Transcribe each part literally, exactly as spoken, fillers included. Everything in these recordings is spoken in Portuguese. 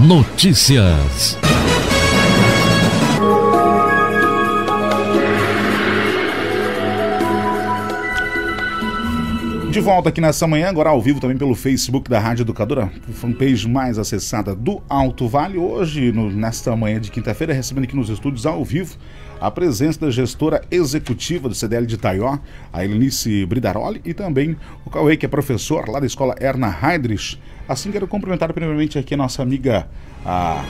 Notícias. De volta aqui nessa manhã, agora ao vivo também pelo Facebook da Rádio Educadora, fanpage mais acessada do Alto Vale. Hoje, no, nesta manhã de quinta-feira, recebendo aqui nos estúdios ao vivo a presença da gestora executiva do C D L de Itaió, a Helenice Bridaroli, e também o Cauê, que é professor lá da escola Erna Heydrich. Assim, quero cumprimentar primeiramente aqui a nossa amiga, a,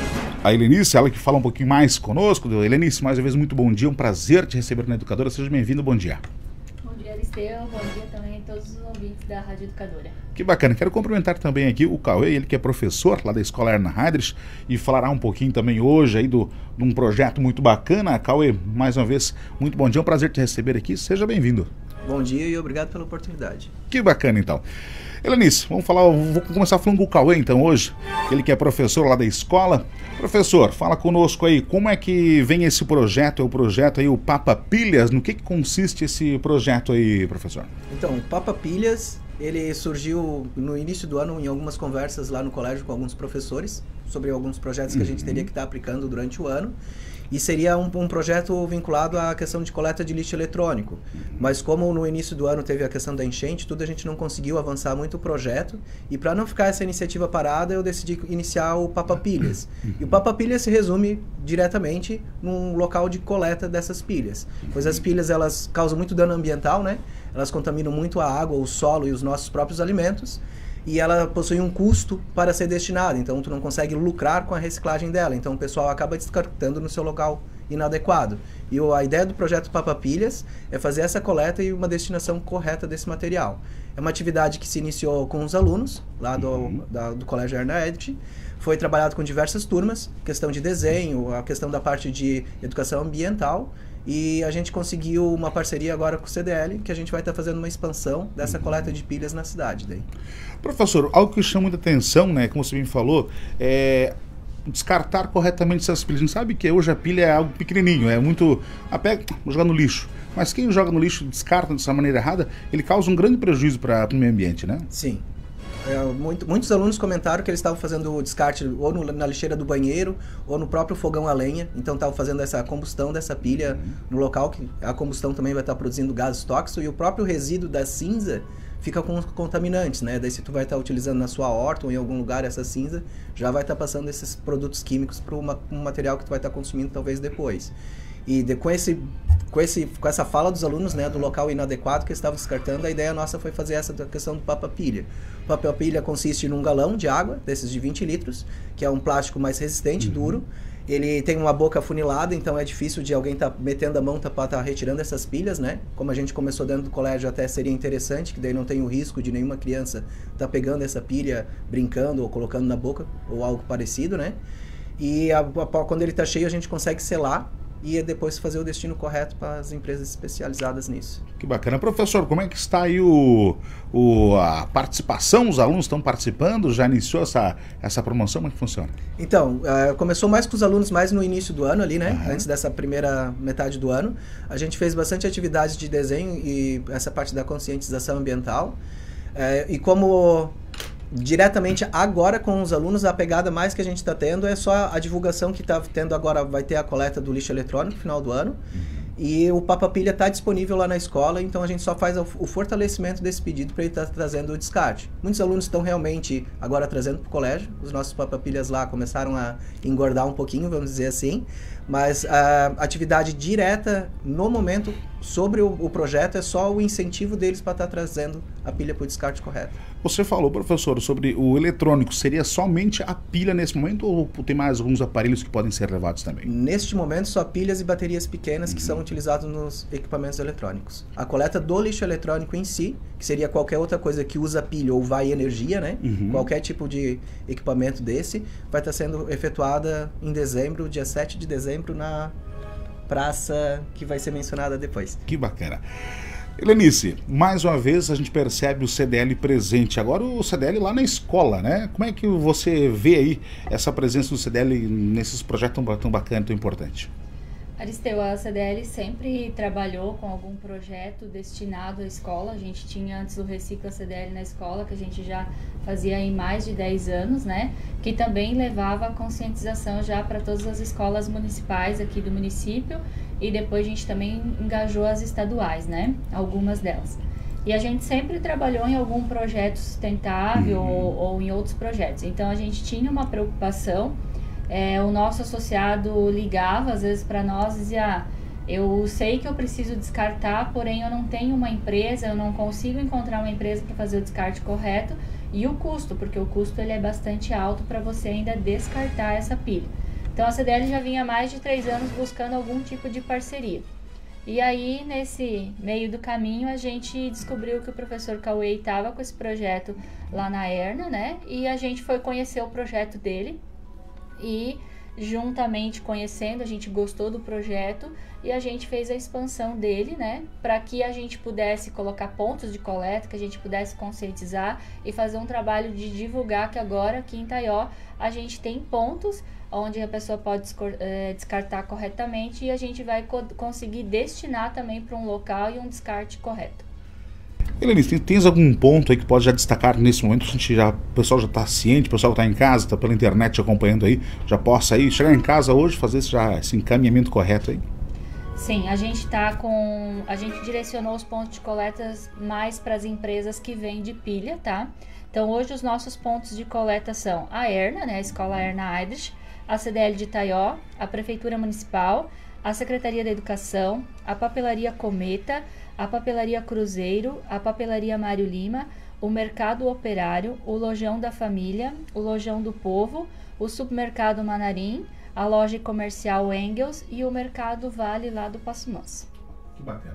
a Helenice, ela que fala um pouquinho mais conosco. Helenice, mais uma vez, muito bom dia, um prazer te receber na Educadora, seja bem-vindo, bom dia. Aristeu, bom dia também a todos os ouvintes da Rádio Educadora. Que bacana, quero cumprimentar também aqui o Cauê, ele que é professor lá da escola Erna Heydrich e falará um pouquinho também hoje aí do, de um projeto muito bacana. Cauê, mais uma vez, muito bom dia, é um prazer te receber aqui, seja bem-vindo. Bom dia e obrigado pela oportunidade. Que bacana então. Helenice, vamos falar, vou começar falando com o Cauê então hoje, ele que é professor lá da escola. Professor, fala conosco aí, como é que vem esse projeto, é o projeto aí, o Papa Pilhas, no que, que consiste esse projeto aí, professor? Então, o Papa Pilhas, ele surgiu no início do ano em algumas conversas lá no colégio com alguns professores, sobre alguns projetos que a gente teria que estar aplicando durante o ano. E seria um, um projeto vinculado à questão de coleta de lixo eletrônico. Mas como no início do ano teve a questão da enchente, tudo, a gente não conseguiu avançar muito o projeto. E para não ficar essa iniciativa parada, eu decidi iniciar o Papa Pilhas. E o Papa Pilhas se resume diretamente num local de coleta dessas pilhas. Pois as pilhas, elas causam muito dano ambiental, né? Elas contaminam muito a água, o solo e os nossos próprios alimentos. E ela possui um custo para ser destinada, então tu não consegue lucrar com a reciclagem dela, então o pessoal acaba descartando no seu local inadequado. E a ideia do projeto Papa Pilhas é fazer essa coleta e uma destinação correta desse material. É uma atividade que se iniciou com os alunos lá do, uhum. da, do Colégio Erna Heydrich, foi trabalhado com diversas turmas, questão de desenho, a questão da parte de educação ambiental, e a gente conseguiu uma parceria agora com o C D L, que a gente vai estar fazendo uma expansão dessa coleta de pilhas na cidade. Daí. Professor, algo que chama muita atenção, né, como você me falou, é descartar corretamente essas pilhas. A gente sabe que hoje a pilha é algo pequenininho, é muito... Ah, pega, vou jogar no lixo. Mas quem joga no lixo, descarta dessa maneira errada, ele causa um grande prejuízo para o meio ambiente, né? Sim. É, muito, muitos alunos comentaram que eles estavam fazendo o descarte ou no, na lixeira do banheiro ou no próprio fogão a lenha, então estavam fazendo essa combustão dessa pilha no local, que a combustão também vai estar produzindo gases tóxicos, e o próprio resíduo da cinza fica com os contaminantes, né? Daí se tu vai estar utilizando na sua horta ou em algum lugar essa cinza, já vai estar passando esses produtos químicos para um material que tu vai estar consumindo talvez depois. E de, com, esse, com, esse, com essa fala dos alunos, né, do local inadequado que eles estavam descartando, a ideia nossa foi fazer essa questão do Papa Pilha. O Papa Pilha consiste num galão de água, desses de vinte litros, que é um plástico mais resistente, uhum. duro. Ele tem uma boca afunilada, então é difícil de alguém estar tá metendo a mão para estar tá retirando essas pilhas, né? Como a gente começou dentro do colégio, até seria interessante, que daí não tem o risco de nenhuma criança estar tá pegando essa pilha, brincando ou colocando na boca, ou algo parecido, né? E a, a, quando ele está cheio, a gente consegue selar e depois fazer o destino correto para as empresas especializadas nisso. Que bacana. Professor, como é que está aí o, o, a participação? Os alunos estão participando? Já iniciou essa, essa promoção? Como é que funciona? Então, uh, começou mais com os alunos mais no início do ano ali, né? Uhum. Antes dessa primeira metade do ano. A gente fez bastante atividades de desenho e essa parte da conscientização ambiental. Uh, e como... diretamente agora com os alunos, a pegada mais que a gente está tendo é só a divulgação que está tendo agora, vai ter a coleta do lixo eletrônico no final do ano, uhum. E o Papa Pilha está disponível lá na escola, então a gente só faz o fortalecimento desse pedido para ele estar tá trazendo o descarte. Muitos alunos estão realmente agora trazendo para o colégio, os nossos Papa Pilhas lá começaram a engordar um pouquinho, vamos dizer assim, mas a atividade direta no momento sobre o, o projeto é só o incentivo deles para estar tá trazendo a pilha para o descarte correto. Você falou, professor, sobre o eletrônico. Seria somente a pilha nesse momento ou tem mais alguns aparelhos que podem ser levados também? Neste momento, só pilhas e baterias pequenas, uhum. que são utilizados nos equipamentos eletrônicos. A coleta do lixo eletrônico em si, que seria qualquer outra coisa que usa pilha ou vai energia, né? Uhum. Qualquer tipo de equipamento desse, vai estar sendo efetuada em dezembro, dia sete de dezembro, na praça que vai ser mencionada depois. Que bacana. Helenice, mais uma vez a gente percebe o C D L presente. Agora o C D L lá na escola, né? Como é que você vê aí essa presença do C D L nesses projetos tão, tão bacanas, tão importantes? Aristeu, a C D L sempre trabalhou com algum projeto destinado à escola. A gente tinha antes o Recicla C D L na escola, que a gente já fazia em mais de dez anos, né? Que também levava a conscientização já para todas as escolas municipais aqui do município, e depois a gente também engajou as estaduais, né? Algumas delas. E a gente sempre trabalhou em algum projeto sustentável uhum. ou, ou em outros projetos. Então a gente tinha uma preocupação. É, o nosso associado ligava às vezes para nós e dizia, ah, eu sei que eu preciso descartar, porém eu não tenho uma empresa, eu não consigo encontrar uma empresa para fazer o descarte correto, e o custo, porque o custo ele é bastante alto para você ainda descartar essa pilha. Então a C D L já vinha há mais de três anos buscando algum tipo de parceria. E aí, nesse meio do caminho, a gente descobriu que o professor Cauê estava com esse projeto lá na Erna, né? E a gente foi conhecer o projeto dele. E juntamente conhecendo, a gente gostou do projeto e a gente fez a expansão dele, né, para que a gente pudesse colocar pontos de coleta, que a gente pudesse conscientizar e fazer um trabalho de divulgar que agora aqui em Taió a gente tem pontos onde a pessoa pode descartar corretamente, e a gente vai co- conseguir destinar também para um local e um descarte correto. Helenice, tens algum ponto aí que pode já destacar nesse momento? A gente já, o pessoal já está ciente, o pessoal que está em casa, está pela internet acompanhando aí, já possa aí chegar em casa hoje, fazer esse, já, esse encaminhamento correto aí? Sim, a gente tá com, a gente direcionou os pontos de coletas mais para as empresas que vendem pilha, tá? Então hoje os nossos pontos de coleta são a Erna, né, a Escola Erna Aidrich, a C D L de Taió, a Prefeitura Municipal, a Secretaria da Educação, a Papelaria Cometa, a Papelaria Cruzeiro, a Papelaria Mário Lima, o Mercado Operário, o Lojão da Família, o Lojão do Povo, o Supermercado Manarim, a Loja Comercial Engels e o Mercado Vale lá do Passo Manso. Que bacana.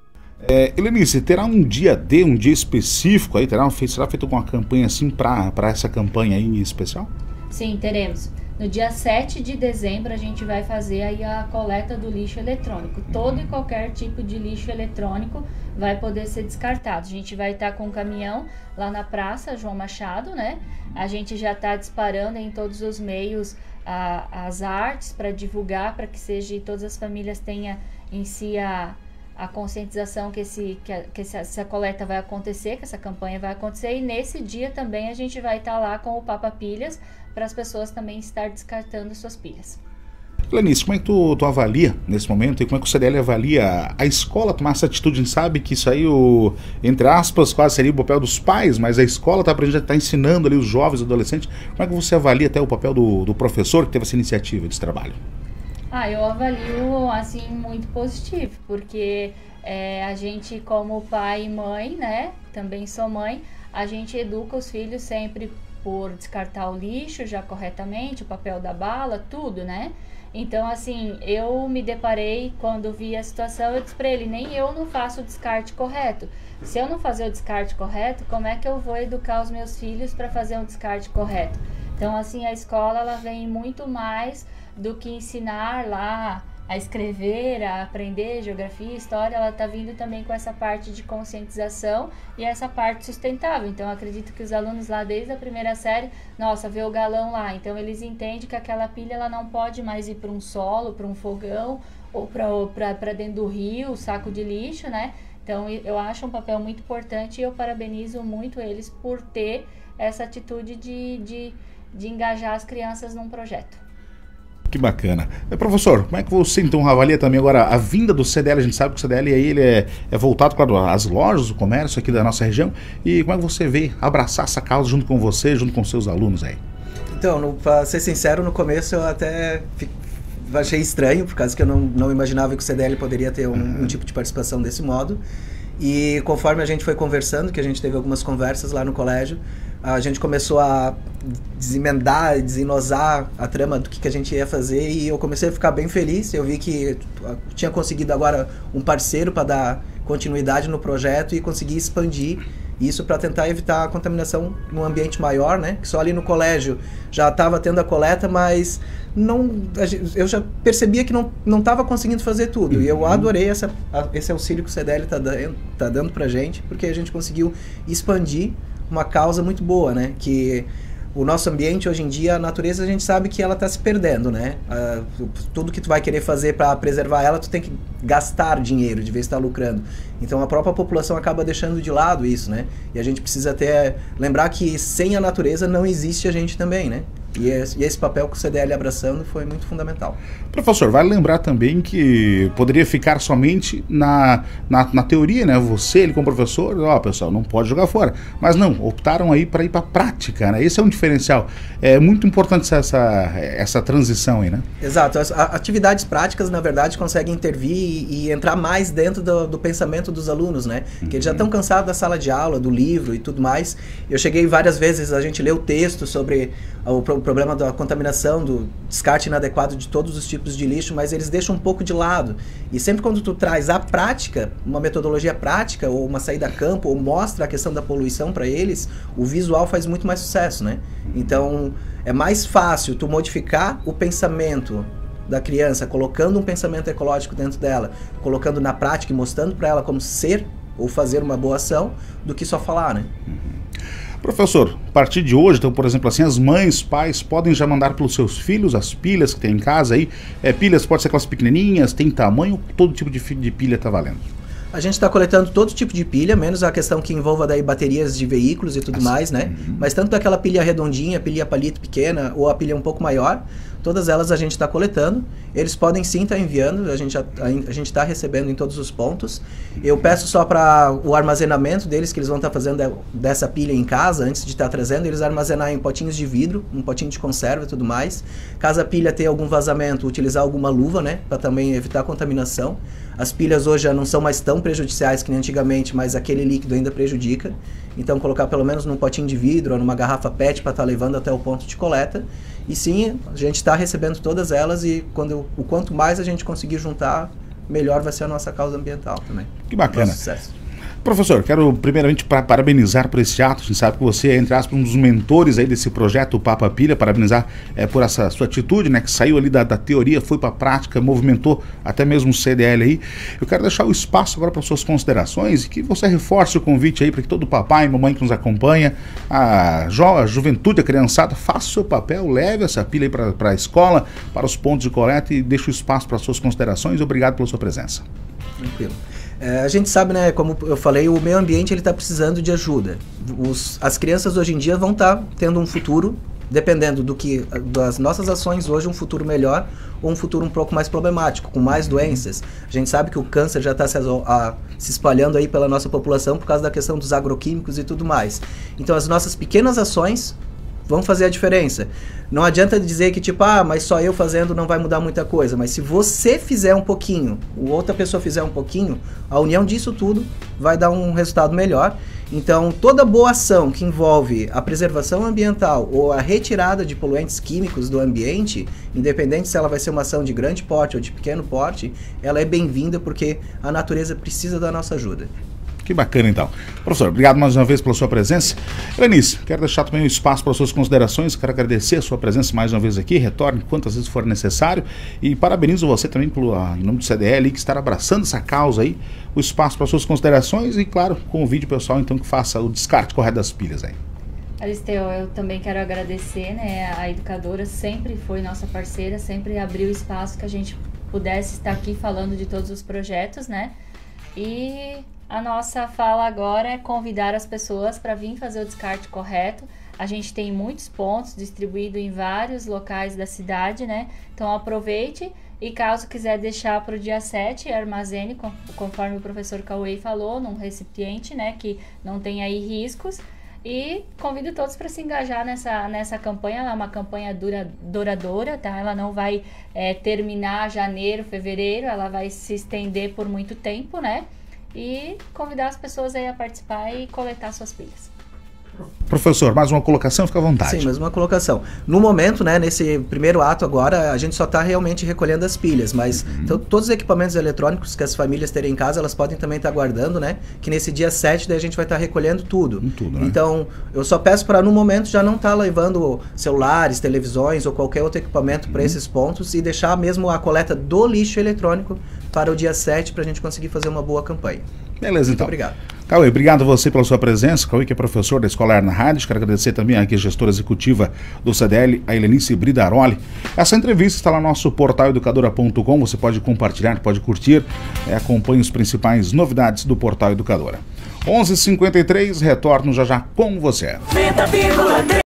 É, Helenice, terá um dia D, um dia específico aí? Terá, será feita alguma campanha assim para essa campanha aí em especial? Sim, teremos. No dia sete de dezembro a gente vai fazer aí a coleta do lixo eletrônico. Todo e qualquer tipo de lixo eletrônico vai poder ser descartado. A gente vai estar com um caminhão lá na Praça João Machado, né? A gente já está disparando em todos os meios a, as artes para divulgar, para que seja, todas as famílias tenham em si a, a conscientização que, esse, que, a, que essa, essa coleta vai acontecer, que essa campanha vai acontecer. E nesse dia também a gente vai estar lá com o Papa Pilhas, para as pessoas também estar descartando suas pilhas. Helenice, como é que tu, tu avalia nesse momento e como é que o C D L avalia a escola tomar essa atitude? A gente sabe que isso aí, o, entre aspas, quase seria o papel dos pais, mas a escola está tá ensinando ali os jovens, adolescentes. Como é que você avalia até o papel do, do professor que teve essa iniciativa desse trabalho? Ah, eu avalio assim muito positivo, porque é, a gente como pai e mãe, né, também sou mãe, a gente educa os filhos sempre por descartar o lixo já corretamente, o papel da bala, tudo, né? Então, assim, eu me deparei quando vi a situação, eu disse pra ele, nem eu não faço o descarte correto. Se eu não fazer o descarte correto, como é que eu vou educar os meus filhos para fazer um descarte correto? Então, assim, a escola, ela vem muito mais do que ensinar lá a escrever, a aprender geografia, história, ela está vindo também com essa parte de conscientização e essa parte sustentável. Então, eu acredito que os alunos lá desde a primeira série, nossa, vê o galão lá, então eles entendem que aquela pilha ela não pode mais ir para um solo, para um fogão ou para dentro do rio, saco de lixo, né? Então, eu acho um papel muito importante e eu parabenizo muito eles por ter essa atitude de, de, de engajar as crianças num projeto. Que bacana. Professor, como é que você então avalia também agora a vinda do C D L? A gente sabe que o C D L aí, ele é, é voltado para as lojas, o comércio aqui da nossa região. E como é que você vê abraçar essa causa junto com você, junto com seus alunos aí? Então, para ser sincero, no começo eu até fico, achei estranho, por causa que eu não, não imaginava que o C D L poderia ter um, uhum. um tipo de participação desse modo. E conforme a gente foi conversando, que a gente teve algumas conversas lá no colégio, a gente começou a desemendar, desenosar a trama do que, que a gente ia fazer, e eu comecei a ficar bem feliz. Eu vi que tinha conseguido agora um parceiro para dar continuidade no projeto e conseguir expandir isso para tentar evitar a contaminação num ambiente maior, né? Que só ali no colégio já estava tendo a coleta, mas não, eu já percebia que não não estava conseguindo fazer tudo. Uhum. E eu adorei essa, esse auxílio que o C D L está dando, tá dando para a gente, porque a gente conseguiu expandir uma causa muito boa, né? Que o nosso ambiente hoje em dia, a natureza, a gente sabe que ela está se perdendo, né? Uh, tudo que tu vai querer fazer para preservar ela, tu tem que gastar dinheiro, de vez estar lucrando. Então a própria população acaba deixando de lado isso, né? E a gente precisa até lembrar que sem a natureza não existe a gente também, né? E esse papel que o C D L abraçando foi muito fundamental. Professor, vale lembrar também que poderia ficar somente na, na, na teoria, né? Você, ele como professor, ó, pessoal, não pode jogar fora. Mas não, optaram aí para ir para a prática, né? Esse é um diferencial. É muito importante essa, essa transição aí, né? Exato. As atividades práticas, na verdade, conseguem intervir e, e entrar mais dentro do, do pensamento dos alunos, né? Uhum. Que eles já estão cansados da sala de aula, do livro e tudo mais. Eu cheguei várias vezes, a gente leu texto sobre o problema da contaminação, do descarte inadequado de todos os tipos de lixo, mas eles deixam um pouco de lado. E sempre quando tu traz a prática, uma metodologia prática, ou uma saída a campo, ou mostra a questão da poluição para eles, o visual faz muito mais sucesso, né? Então, é mais fácil tu modificar o pensamento da criança, colocando um pensamento ecológico dentro dela, colocando na prática e mostrando para ela como ser ou fazer uma boa ação, do que só falar, né? Professor, a partir de hoje, então, por exemplo, assim, as mães, pais podem já mandar para os seus filhos as pilhas que tem em casa aí. É, pilhas pode ser aquelas pequenininhas, tem tamanho, todo tipo de, de pilha está valendo. A gente está coletando todo tipo de pilha, menos a questão que envolva daí baterias de veículos e tudo assim, mais, né? Uhum. Mas tanto daquela pilha redondinha, pilha palito pequena ou a pilha um pouco maior, todas elas a gente está coletando. Eles podem sim estar tá enviando, a gente a, a gente está recebendo em todos os pontos. Eu peço só para o armazenamento deles, que eles vão estar tá fazendo dessa pilha em casa, antes de estar tá trazendo, eles armazenar em potinhos de vidro, um potinho de conserva e tudo mais. Caso a pilha tenha algum vazamento, utilizar alguma luva, né? Para também evitar a contaminação. As pilhas hoje já não são mais tão prejudiciais que nem antigamente, mas aquele líquido ainda prejudica. Então colocar pelo menos num potinho de vidro ou numa garrafa P E T para estar tá levando até o ponto de coleta. E sim, a gente está recebendo todas elas e quando, o quanto mais a gente conseguir juntar, melhor vai ser a nossa causa ambiental também. Que bacana. Sucesso. Professor, quero primeiramente pra, parabenizar por esse ato. A gente sabe que você é, entre aspas, um dos mentores aí desse projeto, o Papa Pilha. Parabenizar é, por essa sua atitude, né? Que saiu ali da, da teoria, foi para a prática, movimentou até mesmo o C D L aí. Eu quero deixar o espaço agora para suas considerações e que você reforce o convite aí para que todo papai e mamãe que nos acompanha, a, jo, a juventude, a criançada, faça o seu papel, leve essa pilha aí para a escola, para os pontos de coleta e deixe o espaço para suas considerações. Obrigado pela sua presença. Tranquilo. É, a gente sabe, né, como eu falei, o meio ambiente ele está precisando de ajuda. Os, as crianças hoje em dia vão estar tá tendo um futuro, dependendo do que das nossas ações hoje, um futuro melhor ou um futuro um pouco mais problemático, com mais doenças. A gente sabe que o câncer já está se, se espalhando aí pela nossa população por causa da questão dos agroquímicos e tudo mais. Então as nossas pequenas ações vão fazer a diferença. Não adianta dizer que tipo, ah, mas só eu fazendo não vai mudar muita coisa. Mas se você fizer um pouquinho, ou outra pessoa fizer um pouquinho, a união disso tudo vai dar um resultado melhor. Então, toda boa ação que envolve a preservação ambiental ou a retirada de poluentes químicos do ambiente, independente se ela vai ser uma ação de grande porte ou de pequeno porte, ela é bem-vinda porque a natureza precisa da nossa ajuda. Que bacana, então. Professor, obrigado mais uma vez pela sua presença. Helenice, quero deixar também um espaço para as suas considerações, quero agradecer a sua presença mais uma vez aqui, retorne quantas vezes for necessário e parabenizo você também, pelo, em nome do C D L, que está abraçando essa causa aí, o espaço para as suas considerações e, claro, convide o pessoal, então, que faça o descarte correto das pilhas aí. Aristeu, eu também quero agradecer, né, a educadora sempre foi nossa parceira, sempre abriu espaço que a gente pudesse estar aqui falando de todos os projetos, né, e a nossa fala agora é convidar as pessoas para vir fazer o descarte correto. A gente tem muitos pontos distribuídos em vários locais da cidade, né? Então aproveite e caso quiser deixar para o dia sete, armazene, conforme o professor Cauê falou, num recipiente, né? Que não tem aí riscos. E convido todos para se engajar nessa, nessa campanha. Ela é uma campanha dura, duradoura, tá? Ela não vai é, terminar janeiro, fevereiro, ela vai se estender por muito tempo, né? E convidar as pessoas aí a participar e coletar suas pilhas. Professor, mais uma colocação, fica à vontade. Sim, mais uma colocação. No momento, né, nesse primeiro ato agora, a gente só está realmente recolhendo as pilhas, mas uhum. todos os equipamentos eletrônicos que as famílias terem em casa, elas podem também estar tá guardando, né, que nesse dia sete daí a gente vai estar tá recolhendo tudo. tudo né? Então, eu só peço para no momento já não estar tá levando celulares, televisões ou qualquer outro equipamento uhum. para esses pontos e deixar mesmo a coleta do lixo eletrônico para o dia sete para a gente conseguir fazer uma boa campanha. Beleza, Muito então. obrigado. Cauê, obrigado a você pela sua presença. Cauê, que é professor da Escola Arna Rádio. Quero agradecer também aqui a gestora executiva do C D L, a Helenice Bridaroli. Essa entrevista está lá no nosso portal educadora ponto com. Você pode compartilhar, pode curtir. É, acompanhe as principais novidades do portal Educadora. onze e cinquenta e três, retorno já já com você.